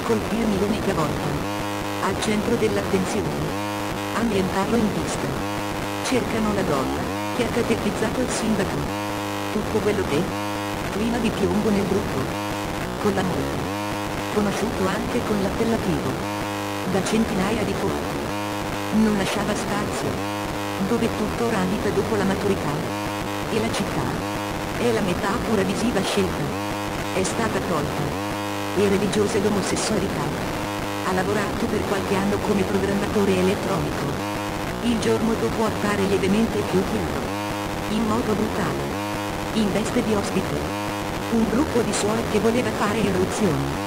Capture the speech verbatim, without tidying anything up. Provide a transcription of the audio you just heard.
colpirmi l'unica volta. Al centro dell'attenzione. Ambientarlo in pista. Cercano la donna, che ha catequizzato il sindaco. Tutto quello che... clima di piombo nel gruppo. Con la moglie. Conosciuto anche con l'appellativo. Da centinaia di foto. Non lasciava spazio. Dove tuttora abita dopo la maturità. E la città. È la metafora visiva scelta. È stata tolta. E religiosa ed omosessualità. Ha lavorato per qualche anno come programmatore elettronico. Il giorno dopo appare lievemente più chiaro. In modo brutale. In veste di ospite. Un gruppo di suore che voleva fare irruzione.